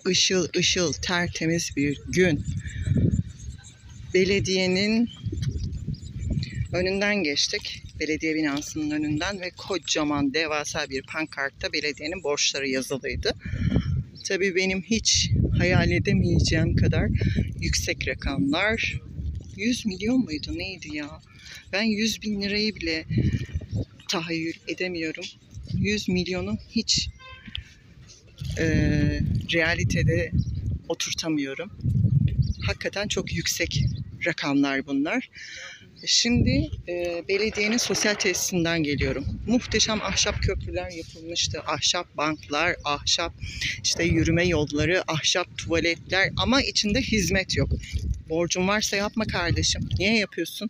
ışıl ışıl tertemiz bir gün. Belediyenin önünden geçtik. Belediye binasının önünden ve kocaman devasa bir pankartta belediyenin borçları yazılıydı. Tabii benim hiç hayal edemeyeceğim kadar yüksek rakamlar. 100 milyon muydu neydi ya? Ben 100 bin lirayı bile tahayyül edemiyorum. 100 milyonu hiç realitede oturtamıyorum. Hakikaten çok yüksek rakamlar bunlar. Şimdi belediyenin sosyal tesisinden geliyorum. Muhteşem ahşap köprüler yapılmıştı. Ahşap banklar, ahşap işte yürüme yolları, ahşap tuvaletler ama içinde hizmet yok. Borcun varsa yapma kardeşim. Niye yapıyorsun?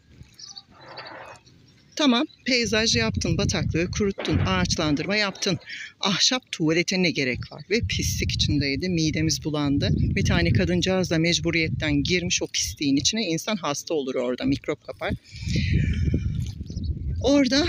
Tamam, peyzaj yaptın, bataklığı kuruttun, ağaçlandırma yaptın. Ahşap tuvalete ne gerek var? Ve pislik içindeydi, midemiz bulandı. Bir tane kadıncağız da mecburiyetten girmiş o pisliğin içine. İnsan hasta olur orada, mikrop kapar. Orada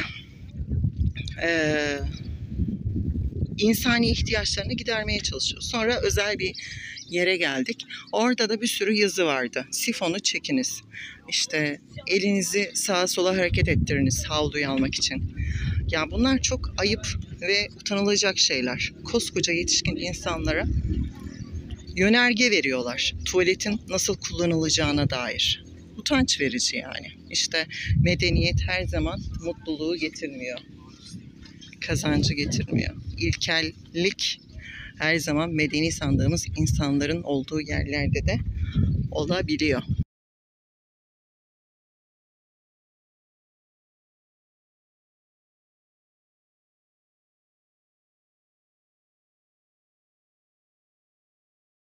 insani ihtiyaçlarını gidermeye çalışıyor. Sonra özel bir yere geldik. Orada da bir sürü yazı vardı. Sifonu çekiniz. İşte elinizi sağa sola hareket ettiriniz havluyu almak için. Ya bunlar çok ayıp ve utanılacak şeyler. Koskoca yetişkin insanlara yönerge veriyorlar. Tuvaletin nasıl kullanılacağına dair. Utanç verici yani. İşte medeniyet her zaman mutluluğu getirmiyor. Kazancı getirmiyor. İlkellik her zaman medeni sandığımız insanların olduğu yerlerde de olabiliyor.